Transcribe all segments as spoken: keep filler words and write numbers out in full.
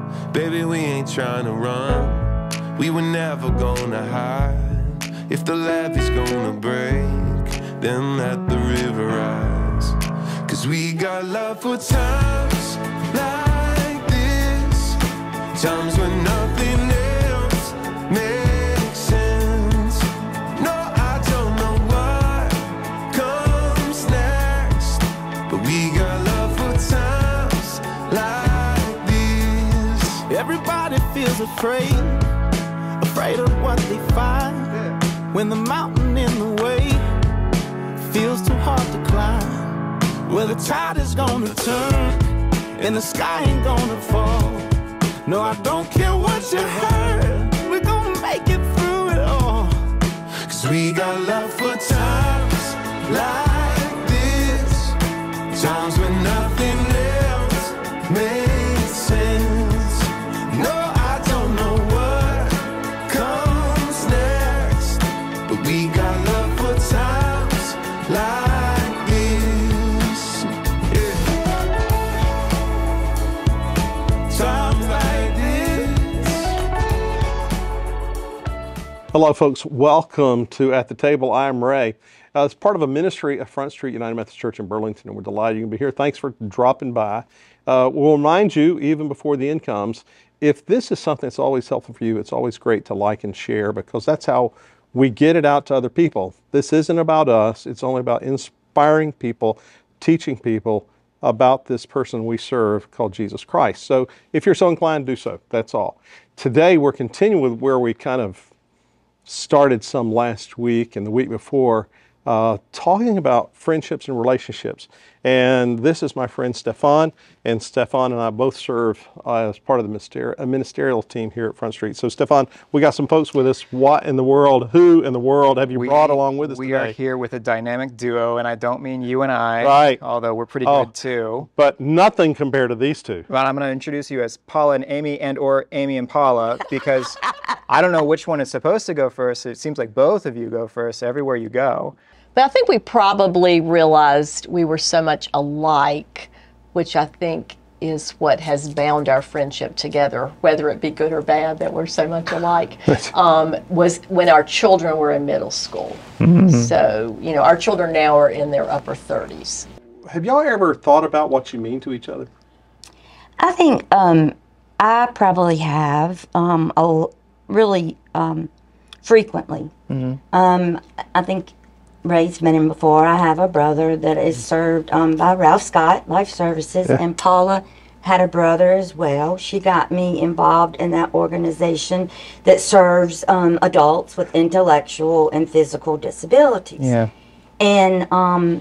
Baby, we ain't trying to run. We were never gonna hide. If the levee's gonna break, then let the river rise. Cause we got love for times like this, times when nothing else makes sense. No, I don't know what comes next, but we got love for times like this. Everybody feels afraid, afraid of what they find, yeah. When the mountain in the way feels too hard to climb. Well, the tide is gonna turn and the sky ain't gonna fall. No, I don't care what you heard, we're gonna make it through it all. Cause we got love for times like this, times when nothing else makes sense. No, I don't know what comes next, but we got love for times like this, yeah. Times like this. Hello folks, welcome to At the Table. I'm Ray. Uh, it's part of a ministry of Front Street United Methodist Church in Burlington, and we're delighted you can be here. Thanks for dropping by. Uh, we'll remind you, even before the end comes, if this is something that's always helpful for you, it's always great to like and share, because that's how we get it out to other people. This isn't about us. It's only about inspiring people, teaching people about this person we serve called Jesus Christ. So if you're so inclined, do so. That's all. Today, we're continuing with where we kind of started some last week and the week before, uh, talking about friendships and relationships. And this is my friend Stefan, and Stefan and I both serve uh, as part of the ministeri- ministerial team here at Front Street. So Stefan, we got some folks with us. What in the world, who in the world have you we, brought along with us we today? We are here with a dynamic duo, and I don't mean you and I, right. although we're pretty oh, good too. But nothing compared to these two. Well, I'm going to introduce you as Paula and Amy, and or Amy and Paula, because I don't know which one is supposed to go first. It seems like both of you go first everywhere you go. But I think we probably realized we were so much alike, which I think is what has bound our friendship together, whether it be good or bad that we're so much alike, um, was when our children were in middle school. Mm-hmm. So, you know, our children now are in their upper thirties. Have y'all ever thought about what you mean to each other? I think um, I probably have um, a, really um, frequently. Mm-hmm. um, I think Ray's met him before. I have a brother that is served um, by Ralph Scott Life Services, yeah. And Paula had a brother as well. She got me involved in that organization that serves um, adults with intellectual and physical disabilities. Yeah. And um,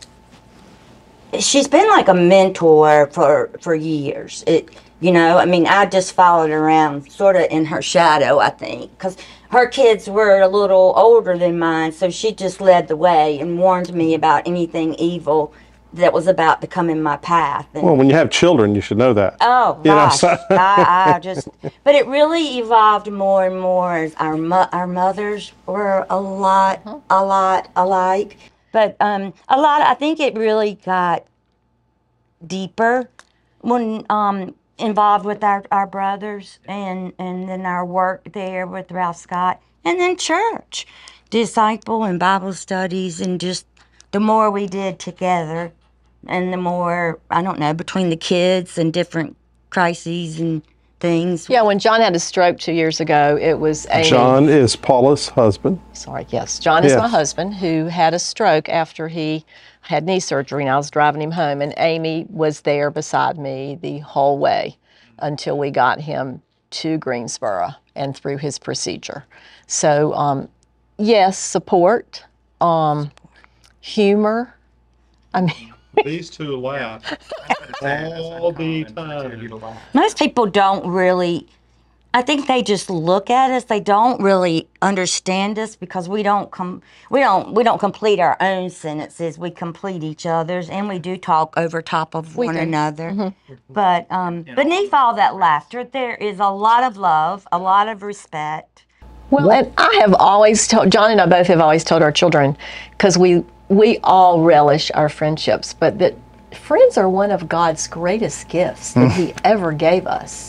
she's been like a mentor for, for years. It, you know, I mean, I just followed around sort of in her shadow, I think, because her kids were a little older than mine, so she just led the way and warned me about anything evil that was about to come in my path. And, well, when you have children, you should know that. Oh, you gosh. Know, so. I, I just, but it really evolved more and more as our, mo- our mothers were a lot, a lot alike. But um, a lot, I think it really got deeper when um, involved with our, our brothers, and, and then our work there with Ralph Scott, and then church, disciple and Bible studies, and just the more we did together, and the more, I don't know, between the kids and different crises and things. Yeah, when John had a stroke two years ago, it was Amy. John is Paula's husband. Sorry, yes. John is yes. my husband, who had a stroke after he had knee surgery, and I was driving him home, and Amy was there beside me the whole way until we got him to Greensboro and through his procedure. So, um, yes, support, um, humor. I mean, these two laugh all the time. Most people don't really, I think they just look at us. They don't really understand us because we don't com- we don't we don't complete our own sentences. We complete each other's, and we do talk over top of we one do. another. Mm-hmm. But um, beneath all that laughter, there is a lot of love, a lot of respect. Well, and I have always told, John and I both have always told our children, because we we all relish our friendships, but that friends are one of God's greatest gifts that He ever gave us.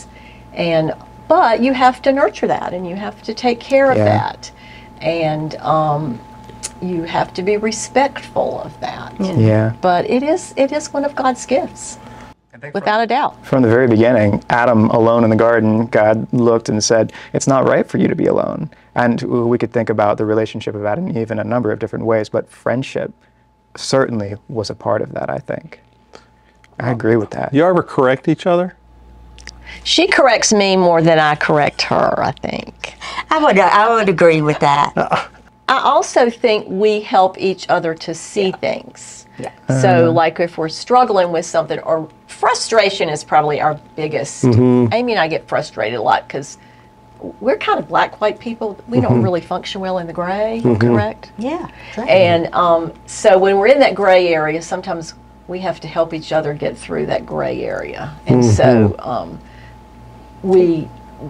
And but you have to nurture that, and you have to take care of Yeah. that, and um, you have to be respectful of that. Yeah. But it is it is one of God's gifts, without a doubt. From the very beginning, Adam alone in the garden, God looked and said, it's not right for you to be alone. And we could think about the relationship of Adam and Eve in a number of different ways, but friendship certainly was a part of that, I think. I agree with that. You ever correct each other? She corrects me more than I correct her, I think. I would I would agree with that. I also think we help each other to see things. Yeah. So, like if we're struggling with something, or frustration is probably our biggest. Amy and I get frustrated a lot because we're kind of black-white people. We don't really function well in the gray, correct? Yeah. Right. And um, so when we're in that gray area, sometimes we have to help each other get through that gray area. And so um, we,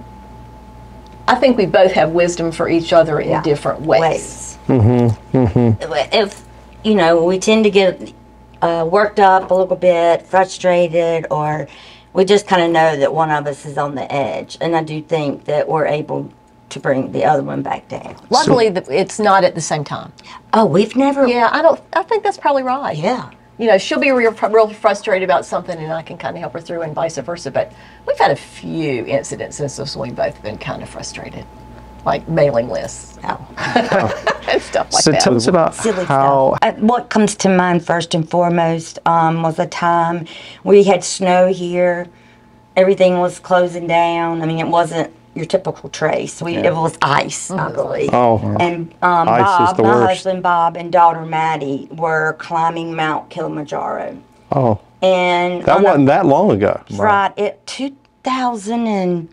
I think we both have wisdom for each other in Yeah. different ways. ways. If, you know, we tend to get uh, worked up a little bit, frustrated, or we just kind of know that one of us is on the edge. And I do think that we're able to bring the other one back down. Luckily, the, it's not at the same time. Oh, we've never. Yeah, I don't. I think that's probably right. Yeah. You know, she'll be real, real frustrated about something, and I can kind of help her through, and vice versa. But we've had a few incidences where we've both been kind of frustrated, like mailing lists and stuff like So that. tell us about Silly how stuff. Uh, what comes to mind first and foremost um, was a time we had snow here. Everything was closing down. I mean, it wasn't your typical trace. We, It was ice, I believe. Oh, And um, Ice is Bob, the my worst. husband Bob, and daughter Maddie were climbing Mount Kilimanjaro. oh, And that on a- wasn't that long ago. right at two thousand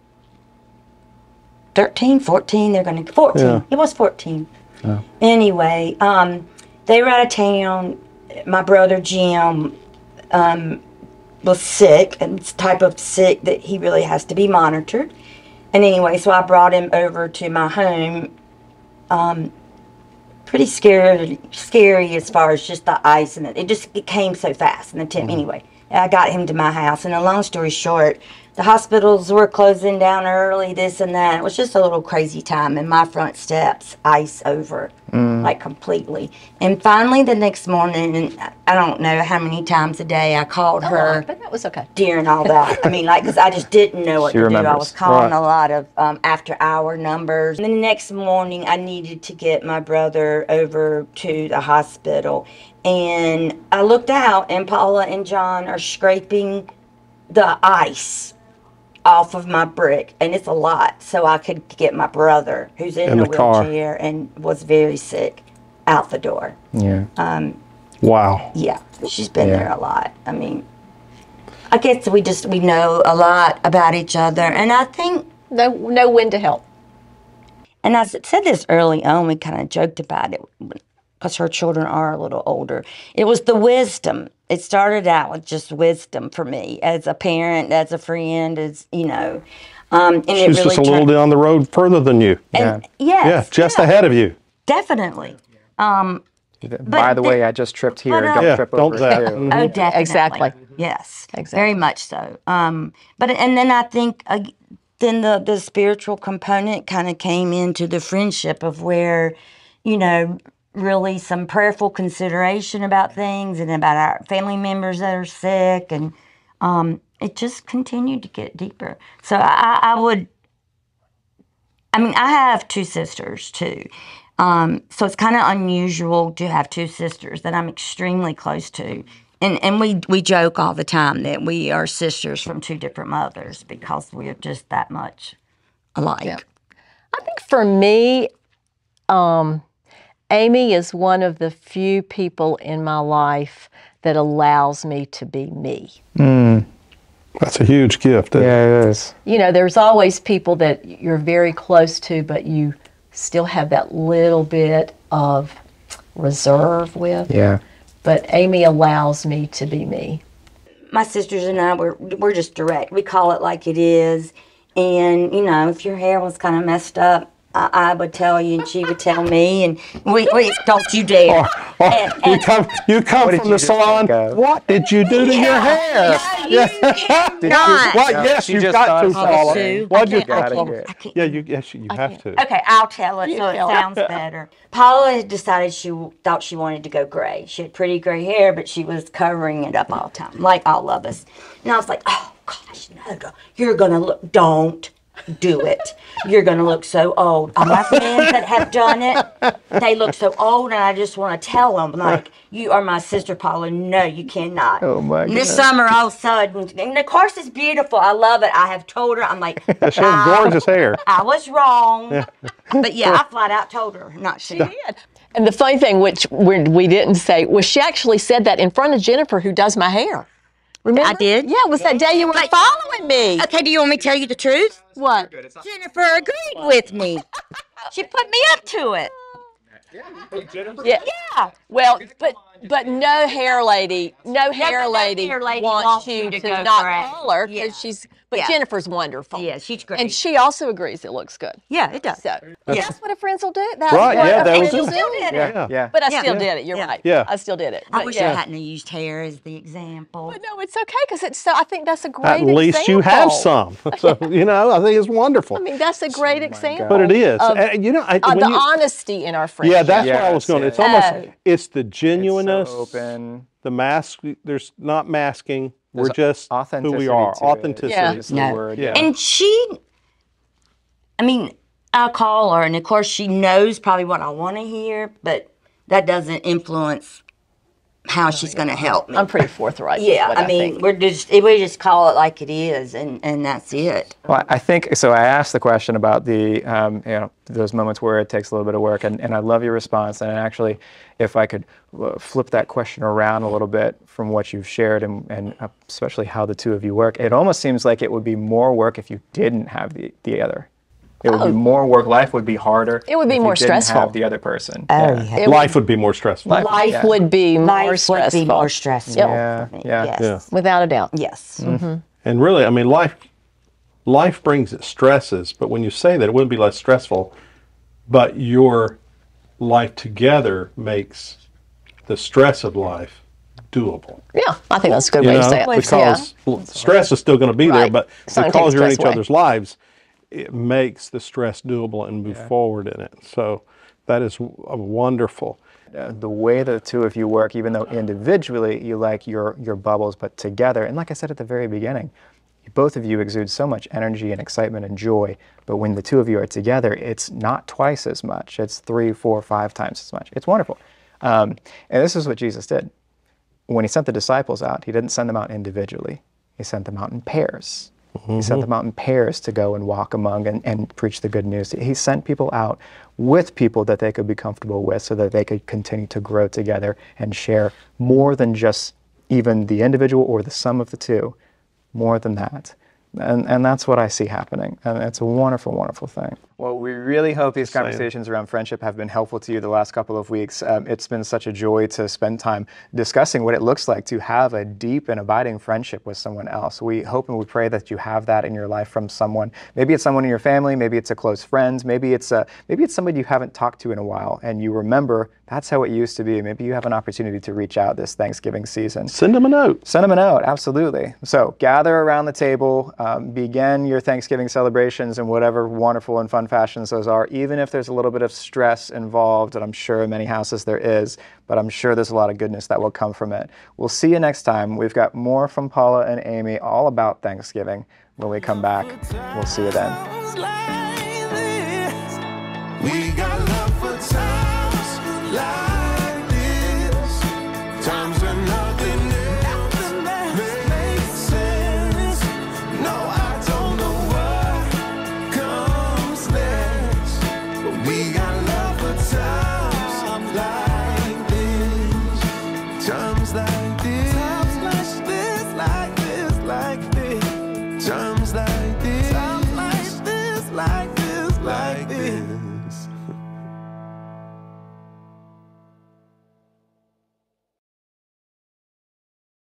thirteen, fourteen, they're going to, fourteen. Yeah. It was fourteen. Anyway, um, they were out of town. My brother Jim um, was sick, and it's the type of sick that he really has to be monitored. And anyway, so I brought him over to my home. Um, pretty scary, scary as far as just the ice, and it, it just it came so fast. And the temp, anyway, I got him to my house. And a long story short, the hospitals were closing down early, this and that. It was just a little crazy time. And my front steps, ice over, like completely. And finally, the next morning, and I don't know how many times a day I called her But that was okay. during all that. I mean, like, because I just didn't know what She to do. I remembers. was calling Right. a lot of um, after-hour numbers. And then the next morning, I needed to get my brother over to the hospital. And I looked out, and Paula and John are scraping the ice off of my brick, and it's a lot, so I could get my brother, who's in, In the, the car. wheelchair and was very sick, out the door. yeah. Wow. Yeah, she's been Yeah. there a lot. I mean, I guess we just we know a lot about each other, and I think, No, know when to help. and I s- said this early on. We kind of joked about it because her children are a little older. It was the wisdom. It started out with just wisdom for me as a parent, as a friend, as you know. Um, and it She's really just a little turned- down the road further than you. and, yes, Yeah, just yeah, ahead of you. definitely. Um, By the the- way, I just tripped here. but, uh, Don't Yeah, trip don't over that. it, too. Mhm. Oh, definitely. Exactly. Yes, very much so. Um, but and then I think uh, then the the spiritual component kind of came into the friendship of where, you know, really some prayerful consideration about things and about our family members that are sick, and um, it just continued to get deeper. So I, I would. I mean, I have two sisters too. Um, so it's kind of unusual to have two sisters that I'm extremely close to. And and we, we joke all the time that we are sisters from two different mothers because we're just that much alike. Yeah. I think for me, um, Amy is one of the few people in my life that allows me to be me. That's a huge gift. isn't it? Yeah, it is. You know, there's always people that you're very close to, but you still have that little bit of reserve with. Yeah. But Amy allows me to be me. My sisters and I, we're, we're just direct. We call it like it is. And, you know, if your hair was kind of messed up, I, I would tell you and she would tell me. And we, we don't you dare. Oh, And- you and- come, you come What did from you the just salon. think of? What did you do to your hair? Yeah, You cannot. Well, No, yes, she you've just got thought to, of Paula. something. What'd you, I can't- I Gotta can't- hear it. I can't- yeah, you, yes, you have to. Okay, I'll tell it so it tell it. sounds better. Paula had decided she w- thought she wanted to go gray. She had pretty gray hair, but she was covering it up all the time, like all of us. And I was like, oh, gosh, no, no, you're going to look, don't do it. You're going to look so old. All my friends that have done it, they look so old, and I just want to tell them, like, you are my sister, Paula. No, you cannot. Oh, my And this goodness. summer, all of a sudden, and of course it's beautiful. I love it. I have told her, I'm like, Yeah, she has "I- gorgeous hair. I was wrong. But yeah, I flat out told her, not she. did. And the funny thing, which we we didn't say, was she actually said that in front of Jennifer, who does my hair. Remember? I did? Yeah, it was that day you were But- following me. Okay, do you want me to tell you the truth? What? Jennifer agreed with me. She put me up to it. Yeah. Yeah. Well, but but no hair lady, no hair no lady, hair lady wants, wants you you to, to go not gray. color because Yeah. she's. But Yeah. Jennifer's wonderful. Yeah, she's great. And she also agrees it looks good. Yeah, it does. So Yeah. that's what a friends will do. That's Right, what yeah, a that friends was will it. do. did it. Yeah. Yeah. But I Yeah. still Yeah. did it. You're Yeah. right. Yeah. I still did it. I But wish yeah. I hadn't used hair as the example. But no, it's okay because it's so. I think that's a great. At least you have example. some. So, you know, I think it's wonderful. I mean, that's a great example. But it is. Of, And, you know, I, uh, when the you, honesty in our friendship. yeah, that's where I was Yes, going. It's yeah. almost, Oh. it's the It's genuineness, so open. the mask. There's not masking. We're There's just who authenticity we are. to it. Authenticity. Yeah. Is the No. word. Yeah. And she, I mean, I'll call her, and of course, she knows probably what I want to hear, but that doesn't influence how she's going to help me. I'm pretty forthright. with yeah, what I mean, think. we're just we just call it like it is, and and that's it. Well, I think so. I asked the question about the, um, you know, those moments where it takes a little bit of work, and, and I love your response. And actually, if I could uh, flip that question around a little bit from what you've shared, and, and especially how the two of you work, it almost seems like it would be more work if you didn't have the the other. It would Oh. be more work. Life would be harder. It would be if you more didn't stressful. Have the other person. Oh, yeah. yeah. It Life would be more stressful. Life- Life yeah. would be more Life stressful. would be more stressful. Yep. Yeah, for me. yeah. Yes. Yeah. Without a doubt. Yes. And really, I mean, life life brings its stresses, but when you say that, it wouldn't be less stressful, but your life together makes the stress of life doable. Yeah, I think that's a good You way know, to say it. because l- stress is still going to be there, Right. but Something because takes you're in stress each away. other's lives, it makes the stress doable and move forward in it. So that is w- a wonderful. Uh, the way the two of you work, even though individually you like your your bubbles, but together, and like I said at the very beginning, both of you exude so much energy and excitement and joy. But when the two of you are together, it's not twice as much. It's three, four, five times as much. It's wonderful. Um, and this is what Jesus did. When he sent the disciples out, he didn't send them out individually. He sent them out in pairs. He sent them out in pairs to go and walk among and, and preach the good news. He sent people out with people that they could be comfortable with so that they could continue to grow together and share more than just even the individual or the sum of the two, more than that. And, and that's what I see happening. And it's a wonderful, wonderful thing. Well, we really hope these conversations around friendship have been helpful to you the last couple of weeks. Um, it's been such a joy to spend time discussing what it looks like to have a deep and abiding friendship with someone else. We hope and we pray that you have that in your life from someone. Maybe it's someone in your family, maybe it's a close friend, maybe it's a, maybe it's somebody you haven't talked to in a while, and you remember that's how it used to be. Maybe you have an opportunity to reach out this Thanksgiving season. Send them a note. Send them a note, absolutely. So gather around the table, um, begin your Thanksgiving celebrations in whatever wonderful and fun fashions those are, even if there's a little bit of stress involved, and I'm sure in many houses there is, but I'm sure there's a lot of goodness that will come from it. We'll see you next time. We've got more from Paula and Amy all about Thanksgiving. When we come back, we'll see you then. We got love for times like